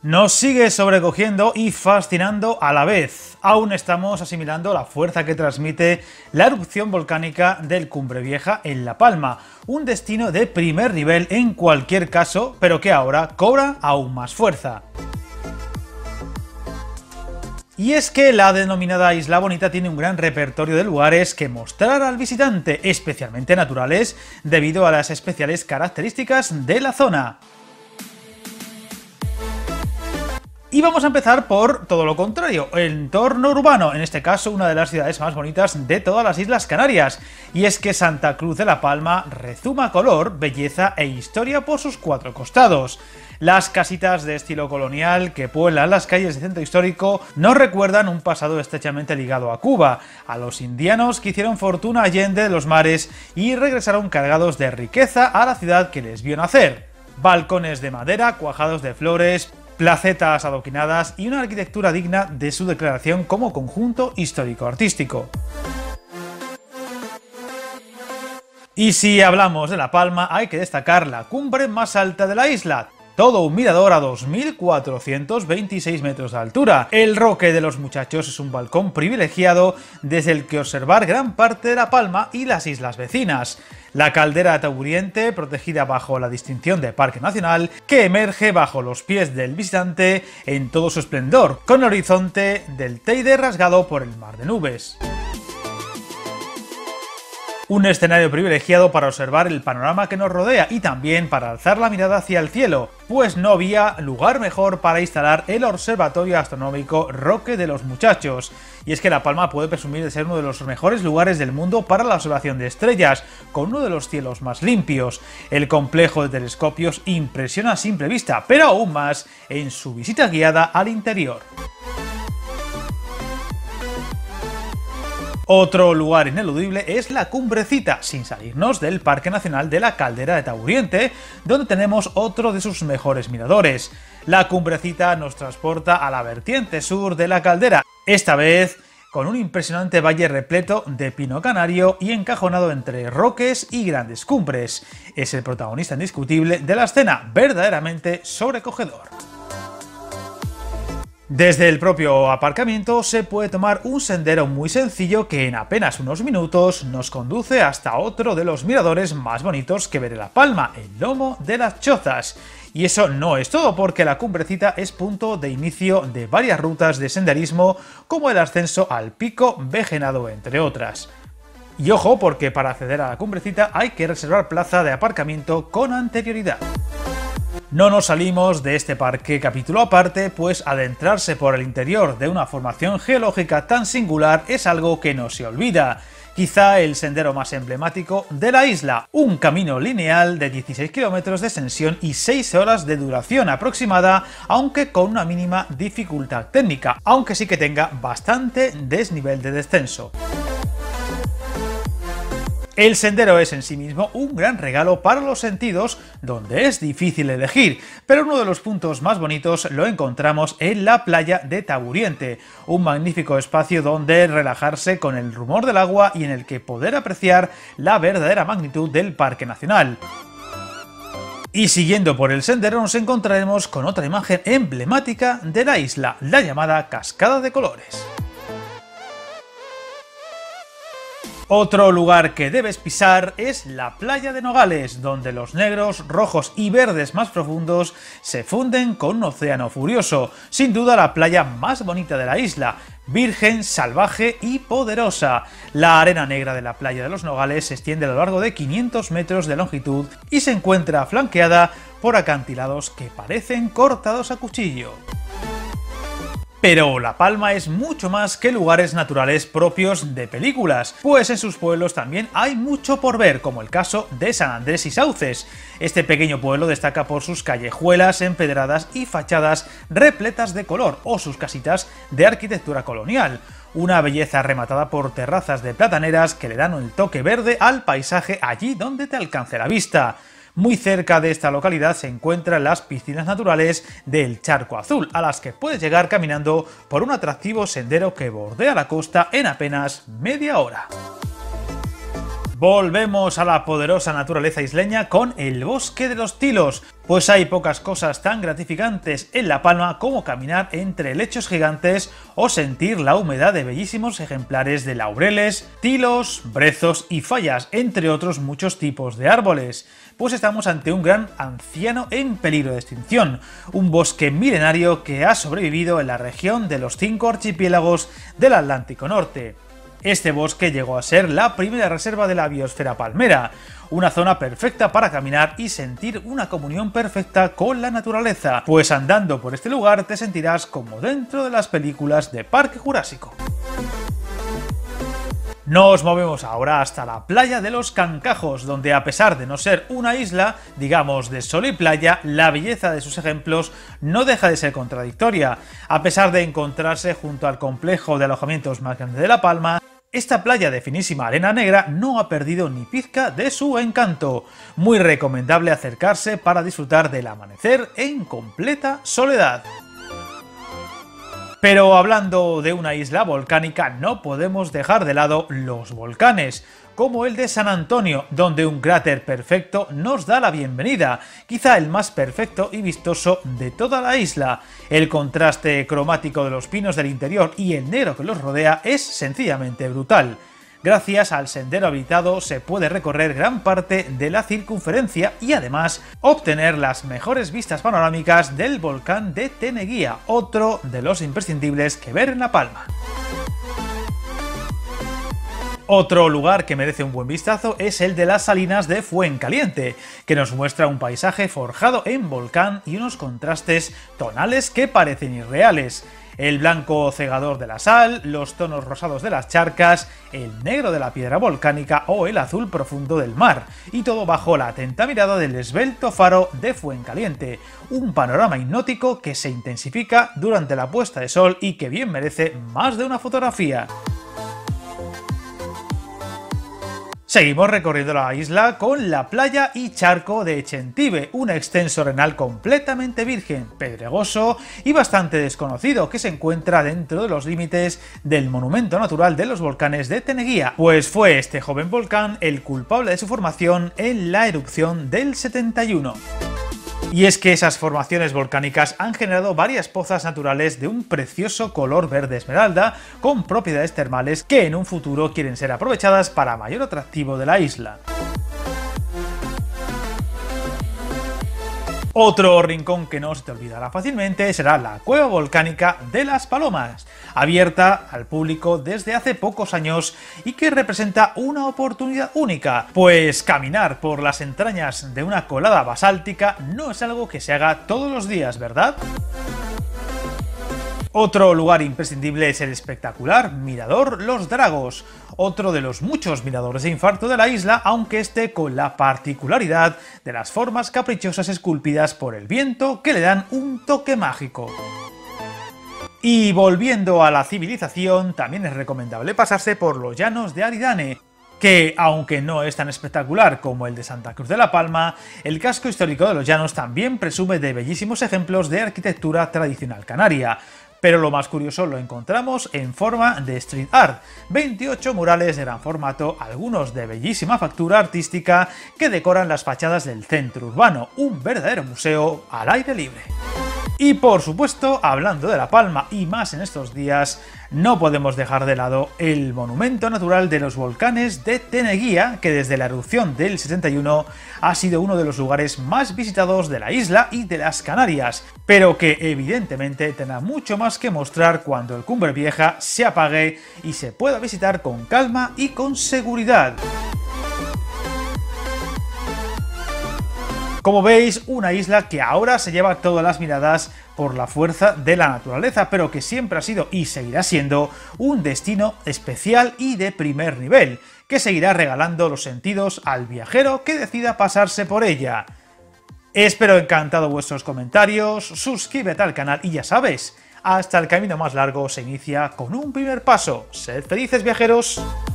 Nos sigue sobrecogiendo y fascinando a la vez. Aún estamos asimilando la fuerza que transmite la erupción volcánica del Cumbre Vieja en La Palma, un destino de primer nivel en cualquier caso, pero que ahora cobra aún más fuerza. Y es que la denominada Isla Bonita tiene un gran repertorio de lugares que mostrar al visitante, especialmente naturales, debido a las especiales características de la zona. Y vamos a empezar por todo lo contrario, el entorno urbano, en este caso una de las ciudades más bonitas de todas las Islas Canarias. Y es que Santa Cruz de la Palma rezuma color, belleza e historia por sus cuatro costados. Las casitas de estilo colonial que pueblan las calles del centro histórico nos recuerdan un pasado estrechamente ligado a Cuba, a los indianos que hicieron fortuna allende de los mares y regresaron cargados de riqueza a la ciudad que les vio nacer. Balcones de madera cuajados de flores, placetas adoquinadas y una arquitectura digna de su declaración como conjunto histórico-artístico. Y si hablamos de La Palma, hay que destacar la cumbre más alta de la isla, todo un mirador a 2.426 metros de altura. El Roque de los Muchachos es un balcón privilegiado desde el que observar gran parte de La Palma y las islas vecinas. La caldera de Taburiente, protegida bajo la distinción de Parque Nacional, que emerge bajo los pies del visitante en todo su esplendor, con el horizonte del Teide rasgado por el mar de nubes. Un escenario privilegiado para observar el panorama que nos rodea y también para alzar la mirada hacia el cielo, pues no había lugar mejor para instalar el Observatorio Astronómico Roque de los Muchachos. Y es que La Palma puede presumir de ser uno de los mejores lugares del mundo para la observación de estrellas, con uno de los cielos más limpios. El complejo de telescopios impresiona a simple vista, pero aún más en su visita guiada al interior. Otro lugar ineludible es la Cumbrecita, sin salirnos del Parque Nacional de la Caldera de Taburiente, donde tenemos otro de sus mejores miradores. La Cumbrecita nos transporta a la vertiente sur de la caldera, esta vez con un impresionante valle repleto de pino canario y encajonado entre roques y grandes cumbres. Es el protagonista indiscutible de la escena, verdaderamente sobrecogedor. Desde el propio aparcamiento se puede tomar un sendero muy sencillo que en apenas unos minutos nos conduce hasta otro de los miradores más bonitos que ver en La Palma, el Lomo de las Chozas. Y eso no es todo, porque la Cumbrecita es punto de inicio de varias rutas de senderismo, como el ascenso al Pico Vejenado, entre otras. Y ojo, porque para acceder a la Cumbrecita hay que reservar plaza de aparcamiento con anterioridad. No nos salimos de este parque capítulo aparte, pues adentrarse por el interior de una formación geológica tan singular es algo que no se olvida. Quizá el sendero más emblemático de la isla, un camino lineal de 16 kilómetros de extensión y 6 horas de duración aproximada, aunque con una mínima dificultad técnica, aunque sí que tenga bastante desnivel de descenso. El sendero es en sí mismo un gran regalo para los sentidos, donde es difícil elegir, pero uno de los puntos más bonitos lo encontramos en la playa de Taburiente, un magnífico espacio donde relajarse con el rumor del agua y en el que poder apreciar la verdadera magnitud del Parque Nacional. Y siguiendo por el sendero nos encontraremos con otra imagen emblemática de la isla, la llamada Cascada de Colores. Otro lugar que debes pisar es la playa de Nogales, donde los negros, rojos y verdes más profundos se funden con un océano furioso, sin duda la playa más bonita de la isla, virgen, salvaje y poderosa. La arena negra de la playa de los Nogales se extiende a lo largo de 500 metros de longitud y se encuentra flanqueada por acantilados que parecen cortados a cuchillo. Pero La Palma es mucho más que lugares naturales propios de películas, pues en sus pueblos también hay mucho por ver, como el caso de San Andrés y Sauces. Este pequeño pueblo destaca por sus callejuelas empedradas y fachadas repletas de color, o sus casitas de arquitectura colonial. Una belleza rematada por terrazas de plataneras que le dan el toque verde al paisaje allí donde te alcance la vista. Muy cerca de esta localidad se encuentran las piscinas naturales del Charco Azul, a las que puedes llegar caminando por un atractivo sendero que bordea la costa en apenas media hora. Volvemos a la poderosa naturaleza isleña con el bosque de los tilos, pues hay pocas cosas tan gratificantes en La Palma como caminar entre helechos gigantes o sentir la humedad de bellísimos ejemplares de laureles, tilos, brezos y fallas, entre otros muchos tipos de árboles. Pues estamos ante un gran anciano en peligro de extinción, un bosque milenario que ha sobrevivido en la región de los 5 archipiélagos del Atlántico Norte. Este bosque llegó a ser la primera reserva de la biosfera palmera, una zona perfecta para caminar y sentir una comunión perfecta con la naturaleza, pues andando por este lugar te sentirás como dentro de las películas de Parque Jurásico. Nos movemos ahora hasta la playa de los Cancajos, donde a pesar de no ser una isla, digamos de sol y playa, la belleza de sus ejemplos no deja de ser contradictoria. A pesar de encontrarse junto al complejo de alojamientos más grande de La Palma, esta playa de finísima arena negra no ha perdido ni pizca de su encanto. Muy recomendable acercarse para disfrutar del amanecer en completa soledad. Pero hablando de una isla volcánica, no podemos dejar de lado los volcanes, como el de San Antonio, donde un cráter perfecto nos da la bienvenida, quizá el más perfecto y vistoso de toda la isla. El contraste cromático de los pinos del interior y el negro que los rodea es sencillamente brutal. Gracias al sendero habilitado se puede recorrer gran parte de la circunferencia y además obtener las mejores vistas panorámicas del volcán de Teneguía, otro de los imprescindibles que ver en La Palma. Otro lugar que merece un buen vistazo es el de las salinas de Fuencaliente, que nos muestra un paisaje forjado en volcán y unos contrastes tonales que parecen irreales. El blanco cegador de la sal, los tonos rosados de las charcas, el negro de la piedra volcánica o el azul profundo del mar, y todo bajo la atenta mirada del esbelto faro de Fuencaliente, un panorama hipnótico que se intensifica durante la puesta de sol y que bien merece más de una fotografía. Seguimos recorriendo la isla con la playa y charco de Echentibe, un extenso arenal completamente virgen, pedregoso y bastante desconocido que se encuentra dentro de los límites del monumento natural de los volcanes de Teneguía, pues fue este joven volcán el culpable de su formación en la erupción del 71. Y es que esas formaciones volcánicas han generado varias pozas naturales de un precioso color verde esmeralda con propiedades termales que en un futuro quieren ser aprovechadas para mayor atractivo de la isla. Otro rincón que no se te olvidará fácilmente será la cueva volcánica de Las Palomas, abierta al público desde hace pocos años y que representa una oportunidad única, pues caminar por las entrañas de una colada basáltica no es algo que se haga todos los días, ¿verdad? Otro lugar imprescindible es el espectacular Mirador Los Dragos, otro de los muchos miradores de infarto de la isla, aunque esté con la particularidad de las formas caprichosas esculpidas por el viento que le dan un toque mágico. Y volviendo a la civilización, también es recomendable pasarse por los llanos de Aridane, que, aunque no es tan espectacular como el de Santa Cruz de la Palma, el casco histórico de los llanos también presume de bellísimos ejemplos de arquitectura tradicional canaria. Pero lo más curioso lo encontramos en forma de street art, 28 murales de gran formato, algunos de bellísima factura artística que decoran las fachadas del centro urbano, un verdadero museo al aire libre. Y por supuesto, hablando de La Palma y más en estos días, no podemos dejar de lado el monumento natural de los volcanes de Teneguía, que desde la erupción del 71 ha sido uno de los lugares más visitados de la isla y de las Canarias, pero que evidentemente tendrá mucho más que mostrar cuando el Cumbre Vieja se apague y se pueda visitar con calma y con seguridad. Como veis, una isla que ahora se lleva todas las miradas por la fuerza de la naturaleza, pero que siempre ha sido y seguirá siendo un destino especial y de primer nivel, que seguirá regalando los sentidos al viajero que decida pasarse por ella. Espero encantado vuestros comentarios, suscríbete al canal y ya sabes, hasta el camino más largo se inicia con un primer paso. ¡Sed felices, viajeros!